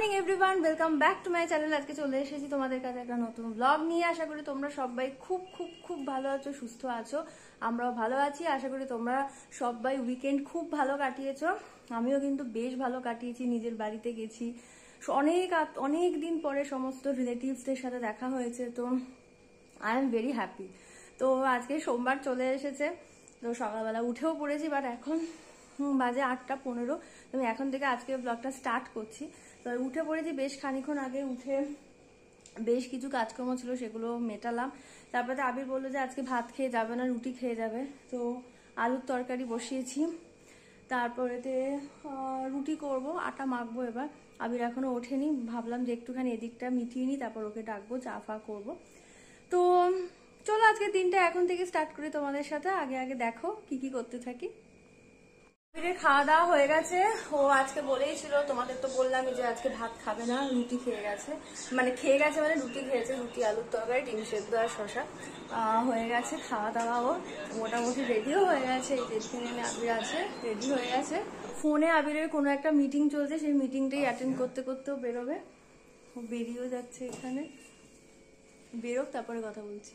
Morning everyone, welcome back to my channel. আজকে চলে এসেছি তোমাদের কাছে একটা নতুন ব্লগ নিয়ে। আশা করি তোমরা সবাই খুব খুব খুব ভালো আছো, সুস্থ আছো। আমরাও ভালো আছি। আশা করি তোমরা সবাই উইকেন্ড খুব ভালো কাটিয়েছো। আমিও কিন্তু বেশ ভালো কাটিয়েছি। নিজের বাড়িতে গেছি, অনেক দিন পরে সমস্ত রিলেটিভসদের সাথে দেখা হয়েছে, তো আই এম ভেরি হ্যাপি। তো আজকে সোমবার চলে এসেছে, তো সকালবেলা উঠেও পড়েছি, বাট এখন বাজে 8:15। আমি এখন থেকে আজকে ব্লগটা স্টার্ট করছি। তো উঠে পড়েছি বেশ খানিক্ষণ আগে। উঠে বেশ কিছু কাজকর্ম ছিল, সেগুলো মেটালাম। তারপরে আবির বললো যে আজকে ভাত খেয়ে যাবে না, রুটি খেয়ে যাবে। তো আলুর তরকারি বসিয়েছি, তারপরেতে রুটি করব, আটা মাখবো। এবার আবির এখনো ওঠেনি, ভাবলাম যে একটুখানি এদিকটা মিটিয়ে নিই, তারপর ওকে ডাকবো, চা ফা করবো। তো চলো আজকে দিনটা এখন থেকে স্টার্ট করি তোমাদের সাথে। আগে আগে দেখো কি কি করতে থাকি। আবিরের খাওয়া দাওয়া হয়ে গেছে। ও আজকে বলেই ছিল, তোমাদের তো বললামই যে আজকে ভাত খাবে না, রুটি খেয়ে গেছে। মানে রুটি খেয়েছে, রুটি আলুর তরকারি, ডিম সেদ্ধ আর শশা হয়ে গেছে। খাওয়া দাওয়া ও মোটামুটি রেডিও হয়ে গেছে। এই যেখানে আবির আছে রেডি হয়ে গেছে। ফোনে আবিরের কোনো একটা মিটিং চলছে, সেই মিটিংটাই অ্যাটেন্ড করতে করতেও বেরোবে। ও বেরিয়েও যাচ্ছে, এখানে বেরোক, তারপরে কথা বলছি।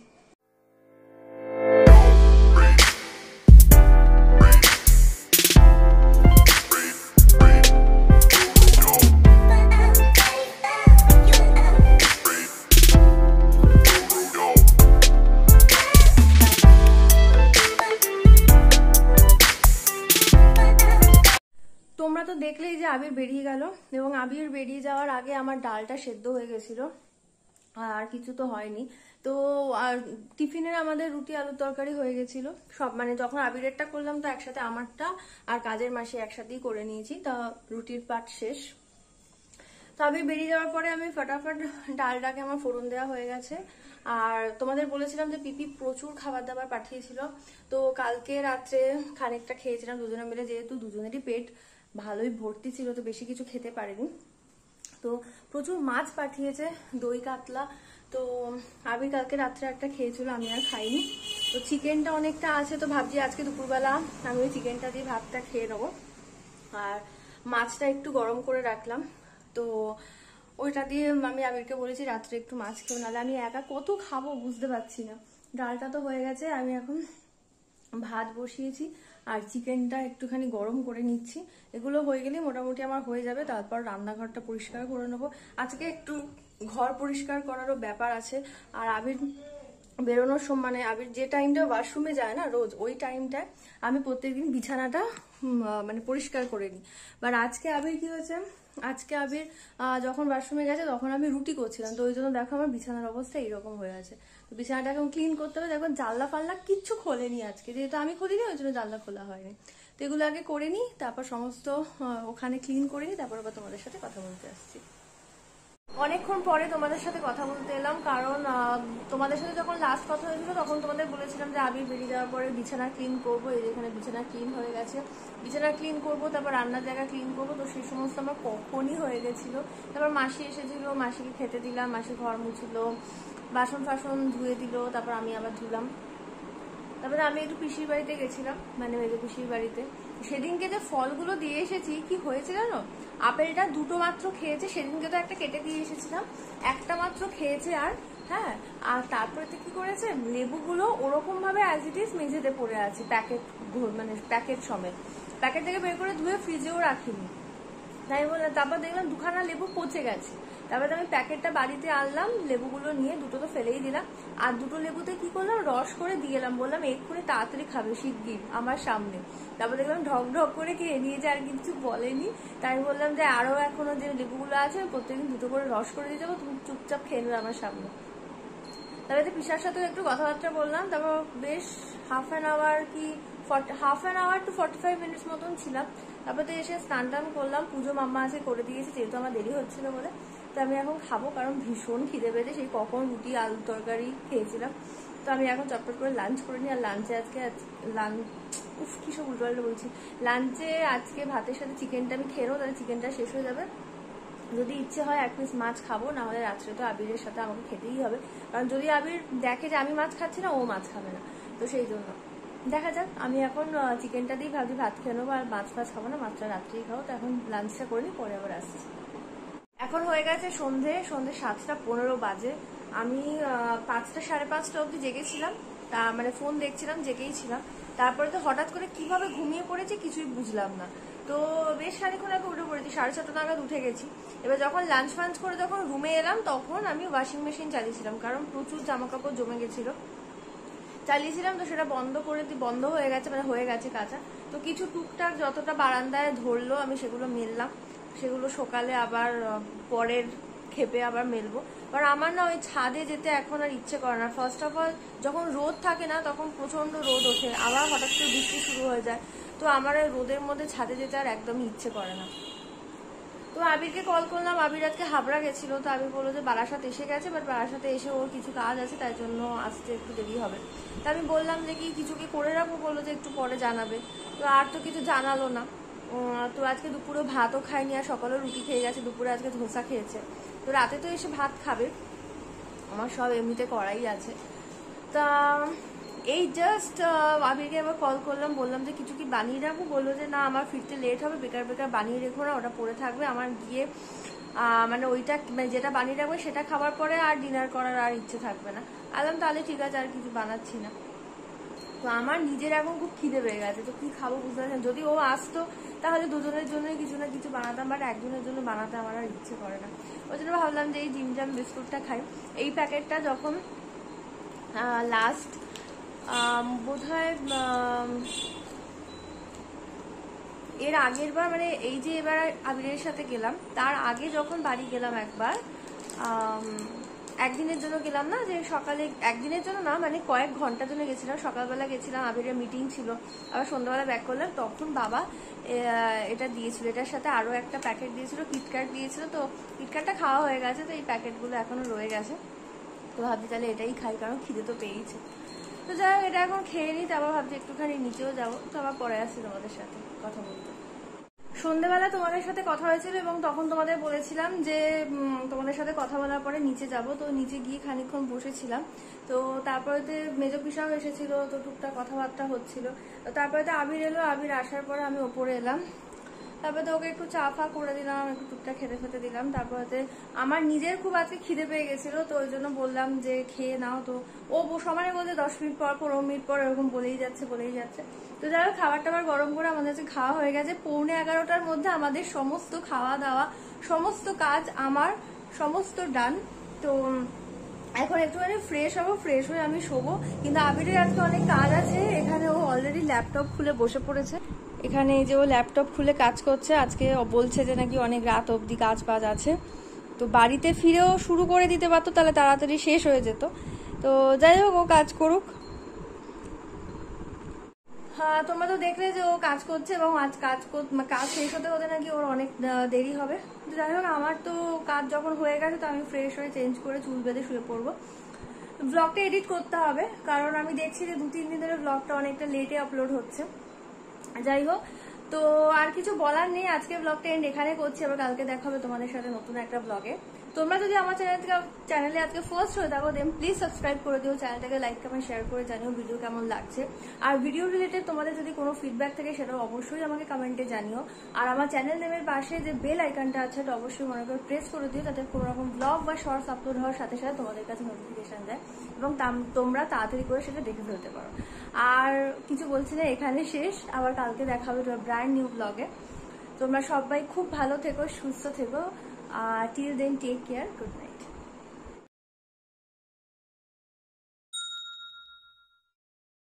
তোমরা তো দেখলেই যে আবির বেরিয়ে গেল, এবং আবির বেরিয়ে যাওয়ার আগে আমার ডালটা সেদ্ধ হয়ে গেছিল, আর কিছু তো হয়নি। তো আর টিফিনের আমাদের রুটি আলুর তরকারি হয়ে গেছিল সব। মানে যখন আবিরেরটা করলাম তো একসাথে আমারটা আর কাজের মাসে একসাথেই করে নিয়েছি। তা রুটির পাট শেষ। তো আবির বেরিয়ে যাওয়ার পরে আমি ফটাফট ডালটাকে আমার ফোড়ন দেওয়া হয়ে গেছে। আর তোমাদের বলেছিলাম যে পিপি প্রচুর খাবার দাবার পাঠিয়েছিল, তো কালকে রাত্রে খানিকটা খেয়েছিলাম দুজনে মিলে, যেহেতু দুজনেরই পেট ভালোই ভর্তি ছিল, তো বেশি কিছু খেতে পারিনি। তো প্রচুর মাছ পাঠিয়েছে, দই কাতলা। তো আবির কালকে রাত্রে একটা খেয়েছিল, আমি আর খাইনি। তো চিকেনটা অনেকটা আছে, তো ভাবছি আজকে দুপুরবেলা আমি ওই চিকেনটা দিয়ে ভাতটা খেয়ে নেবো। আর মাছটা একটু গরম করে রাখলাম, তো ওইটা দিয়ে আমি আবিরকে বলেছি রাত্রে একটু মাছ খেয়ে, নাহলে আমি একা কত খাবো বুঝতে পারছি না। ডালটা তো হয়ে গেছে, আমি এখন ভাত বসিয়েছি আর চিকেনটা একটুখানি গরম করে নিচ্ছি। এগুলো হয়ে গেলে মোটামুটি আমার হয়ে যাবে। তারপর রান্নাঘরটা পরিষ্কার করে নেবো। আজকে একটু ঘর পরিষ্কার করারও ব্যাপার আছে। আর আবির বেরোনোর সময়, মানে আবির যে টাইমটা ওয়াশরুমে যায় না রোজ, ওই টাইমটায় আমি প্রত্যেকদিন বিছানাটা মানে পরিষ্কার করে নিই। বাট আজকে আবির কি হয়েছে, আজকে আবির যখন ওয়াশরুমে গেছে তখন আমি রুটি করছিলাম, তো ওই জন্য দেখো আমার বিছানার অবস্থা এইরকম হয়ে আছে। তো বিছানাটা এখন ক্লিন করতে হবে। দেখো জানলা ফাল্লা কিচ্ছু খোলেনি আজকে, যেহেতু আমি খুলিনি ওই জন্য জানলা খোলা হয়নি। তো এগুলো আগে করে নিই, তারপর সমস্ত ওখানে ক্লিন করে নিই, তারপর আবার তোমাদের সাথে কথা বলতে আসছি। অনেকক্ষণ পরে তোমাদের সাথে কথা বলতে এলাম, কারণ তোমাদের সাথে যখন লাস্ট কথা হয়েছিল তখন তোমাদের বলেছিলাম যে আবির বেরিয়ে যাওয়ার পরে বিছানা ক্লিন করবো। এই যেখানে বিছানা ক্লিন হয়ে গেছে, বিছানা ক্লিন করবো, তারপর রান্নার জায়গা ক্লিন করবো। তো সেই সমস্ত আমার কখনই হয়ে গেছিলো। তারপর মাসি এসেছিল, মাসিকে খেতে দিলাম, মাসি ঘর মুছলো, বাসন ফাসন ধুয়ে দিল, তারপর আমি আবার ধুলাম। তারপরে আমি একটু পিসির বাড়িতে গেছিলাম, মানে মেজো পিসির বাড়িতে। সেদিনকে যে ফলগুলো দিয়ে এসেছি, কি হয়েছে জানো, আপেলটা দুটো মাত্র খেয়েছে। সেদিনকে তো একটা কেটে দিয়ে এসেছিলাম, একটা মাত্র খেয়েছে। আর হ্যাঁ, আর তারপরে তো কি করেছে, লেবুগুলো ওরকম ভাবে অ্যাজ ইট ইজ মেঝেতে পড়ে আছে, প্যাকেট মানে প্যাকেট সমেত। প্যাকেট থেকে বের করে ধুয়ে ফ্রিজেও রাখিনি, তাই বললাম। তারপর দেখলাম দুখানা লেবু পচে গেছে। তারপরে আমি প্যাকেটটা বাড়িতে আনলাম, লেবুগুলো নিয়ে দুটো তো ফেলেই দিলাম, আর দুটো লেবুতে কি করলাম, রস করে দিয়ে এলাম। বললাম এক্ষুনি তাড়াতাড়ি খাবে শিগগির আমার সামনে। তারপর দেখলাম ঢক ঢক করে খেয়ে নিয়েছে, আর কিছু বলেনি। তাই বললাম যে আরো এখনো যে লেবুগুলো আছে প্রত্যেকদিন দুটো করে রস করে দিয়ে যাবো, তুমি চুপচাপ খেয়ে নেবে আমার সামনে। তারপরে পিসার সাথে একটু কথাবার্তা বললাম। তারপর বেশ half an hour to 45 minutes মতন ছিলাম। তারপরে এসে স্নান টান করলাম, পুজো মাম্মা আছে করে দিয়েছি, যেহেতু আমার দেরি হচ্ছিল বলে। তো আমি এখন খাবো, কারণ ভীষণ খিদে পেয়েছে, সেই কখন রুটি আলু তরকারি খেয়েছিলাম। তো আমি এখন চটপট করে লাঞ্চ করে নিই। আর লাঞ্চে আজকে কি সব উল্টোপাল্টা বলছি, লাঞ্চে আজকে ভাতের সাথে চিকেনটা আমি খেয়ে নেবো, তাহলে চিকেনটা শেষ হয়ে যাবে। যদি ইচ্ছে হয় এক পিস মাছ খাবো, না হলে রাত্রে তো আবিরের সাথে আমাকে খেতেই হবে, কারণ যদি আবির দেখে যে আমি মাছ খাচ্ছি না, ও মাছ খাবে না। তো সেই জন্য দেখা যাক। আমি এখন চিকেনটা দিয়ে ভাবছি ভাত খেয়ে নেবো, আর মাছ ফাছ খাবো না, মাছটা রাত্রেই খাবো। তো এখন লাঞ্চটা করে নিই, পরে আবার আসছি। এখন হয়ে গেছে সন্ধে 7:15 বাজে। আমি 5টা 5:30 অব্দি জেগেছিলাম, তা মানে ফোন দেখছিলাম, জেগেই ছিলাম। তারপরে তো হঠাৎ করে কিভাবে ঘুমিয়ে পড়েছি কিছুই বুঝলাম না। তো বেশ খানিক্ষণ আগে উঠে পড়েছি, 6:30 নাগাদ উঠে গেছি। এবার যখন লাঞ্চ ফাঞ্চ করে যখন রুমে এলাম তখন আমি ওয়াশিং মেশিন চালিয়েছিলাম, কারণ প্রচুর জামা কাপড় জমে গেছিল, চালিয়েছিলাম। তো সেটা বন্ধ হয়ে গেছে, মানে হয়ে গেছে কাঁচা। তো কিছু টুকটাক যতটা বারান্দায় ধরলো আমি সেগুলো মেললাম, সেগুলো সকালে আবার পরের খেপে আবার মেলবো। কারণ আমার না ওই ছাদে যেতে এখন আর ইচ্ছে করে না। ফার্স্ট অফ অল যখন রোদ থাকে না তখন প্রচন্ড রোদ ওঠে, আবার হঠাৎ করে বৃষ্টি শুরু হয়ে যায়। তো আমার ওই রোদের মধ্যে ছাদে যেতে আর একদমই ইচ্ছে করে না। তো আবিরকে কল করলাম, আবির আজকে হাবড়া গেছিল। তো আবির বললো যে বারাসাত এসে গেছে, বাট বারাসাতে এসে ওর কিছু কাজ আছে, তাই জন্য আসতে একটু দেরি হবে। তা আমি বললাম যে কিছু কি করে রাখবো, বললো যে একটু পরে জানাবে। তো আর তো কিছু জানালো না। তো আজকে দুপুরে ভাতও খাইনি, আর সকালে রুটি খেয়ে গেছে, দুপুরে আজকে ধোসা খেয়েছে। তো রাতে তো এসে ভাত খাবে, আমার সব এমনিতে করাই আছে। তা এই জাস্ট আবিরকে এবার কল করলাম, বললাম যে কিছু কি বানিয়ে রাখবো, বললো যে না আমার ফিরতে লেট হবে, বেকার বানিয়ে রেখো না, ওটা পড়ে থাকবে, আমার গিয়ে মানে ওইটা যেটা বানিয়ে রাখবে সেটা খাবার পরে আর ডিনার করার আর ইচ্ছে থাকবে না। আলাম তাহলে ঠিক আছে, আর কিছু বানাচ্ছি না। তো আমার নিজের এখন খুব খিদে পেয়ে গেছে, তো কি খাবো বুঝতে পারছেন। যদি ও আসতো তাহলে দুজনের জন্য কিছু না কিছু বানাতাম, বাট একজনের জন্য বানাতে আমার আর ইচ্ছে করে না। ওই জন্য ভাবলাম যে এই জিমজাম বিস্কুটটা খাই। এই প্যাকেটটা যখন লাস্ট বোধহয় এর আগের বার, মানে এই যে এবার আবিরের সাথে গেলাম, তার আগে যখন বাড়ি গেলাম একবার, একদিনের জন্য গেলাম না, যে সকালে একদিনের জন্য না, মানে কয়েক ঘন্টার জন্য গেছিলাম। সকালবেলা গেছিলাম, আবিরের মিটিং ছিল, আবার সন্ধ্যাবেলা ব্যাক করলাম, তখন বাবা এটা দিয়েছিল, এটার সাথে আরো একটা প্যাকেট দিয়েছিল, কিটক্যাট দিয়েছিল। তো কিটক্যাটটা খাওয়া হয়ে গেছে, তো এই প্যাকেটগুলো এখনো রয়ে গেছে। তো ভাবছি তাহলে এটাই খাই, কারণ খিদে তো পেয়েছে। তো যাই হোক, এটা এখন খেয়ে নিই, তারপর ভাবছি একটুখানি নিচেও যাবো। তো আবার পরে আসছি তোমাদের সাথে কথা বলতে। সন্ধ্যেবেলা তোমাদের সাথে কথা হয়েছিল এবং তখন তোমাদের বলেছিলাম যে তোমাদের সাথে কথা বলার পরে নিচে যাব। তো নিচে গিয়ে খানিকক্ষণ বসেছিলাম। তো তারপরে মেজো পিসাও এসেছিল, তো টুকটাক কথাবার্তা হচ্ছিল। তো তারপরে তো আবির এলো, আবির আসার পরে আমি ওপরে এলাম। তারপরে তো ওকে একটু চা ফা করে দিলাম, একটু টুকটাক খেতে দিলাম। তারপরে আমার নিজের খুব আজকে খিদে পেয়ে গেছিল, তো ওই জন্য বললাম যে খেয়ে নাও। তো ও সমানে বলতে 10 মিনিট পর 15 মিনিট পর এরকম বলেই যাচ্ছে। তো যাই হোক, খাবার টাবার গরম করে আমাদের কাছে খাওয়া হয়ে গেছে। 11:45টার মধ্যে আমাদের সমস্ত খাওয়া দাওয়া, সমস্ত কাজ আমার সমস্ত ডান। তো এখন একটুখানি ফ্রেশ হবো, ফ্রেশ হয়ে আমি শোবো। কিন্তু আবিরের আজকে অনেক কাজ আছে। এখানে ও অলরেডি ল্যাপটপ খুলে বসে পড়েছে। এখানে এই যে ও ল্যাপটপ খুলে কাজ করছে। আজকে বলছে যে নাকি অনেক রাত অবধি কাজ বাজ আছে। তো বাড়িতে ফিরেও শুরু করে দিতে পারতো, তাহলে তাড়াতাড়ি শেষ হয়ে যেত। তো যাই হোক, ও কাজ করুক। হ্যাঁ, তোমরা তো দেখলে যে ও কাজ করছে, এবং আজ কাজ শেষ হতে হতে নাকি ওর অনেক দেরি হবে। যাই হোক, আমার তো কাজ যখন হয়ে গেছে, তো আমি ফ্রেশ হয়ে চেঞ্জ করে চুল বেঁধে শুয়ে পড়বো। ব্লগটা এডিট করতে হবে, কারণ আমি দেখছি যে 2-3 দিন ধরে ব্লগটা অনেকটা লেটে আপলোড হচ্ছে। যাই হোক, তো আর কিছু বলার নেই। আজকে ব্লগটা এন্ড এখানে করছি, আবার কালকে দেখা হবে তোমাদের সাথে নতুন একটা ব্লগে। তোমরা যদি আমার চ্যানেলে আজকে ফার্স্ট হয়ে থাকো, দেন প্লিজ সাবস্ক্রাইব করে দিও, চ্যানেলটাকে লাইক কমেন্ট শেয়ার করে জানিও ভিডিও কেমন লাগছে। আর ভিডিও রিলেটেড তোমাদের যদি কোনো ফিডব্যাক থাকে সেটাও অবশ্যই আমাকে কমেন্টে জানিও। আর আমার চ্যানেল নেমের পাশে যে বেল আইকনটা আছে এটা অবশ্যই মনে করে প্রেস করে দিও, যাতে কোনো রকম ব্লগ বা শর্টস আপলোড হওয়ার সাথে সাথে তোমাদের কাছে নোটিফিকেশন যায় এবং তোমরা তাড়াতাড়ি করে সেটা দেখে ফেলতে পারো। আর কিছু বলছি না, এখানে শেষ। আবার কালকে দেখা হবে ব্র্যান্ড নিউ ব্লগে। তোমরা সবাই খুব ভালো থেকো, সুস্থ থেকো। Till then take care, good night.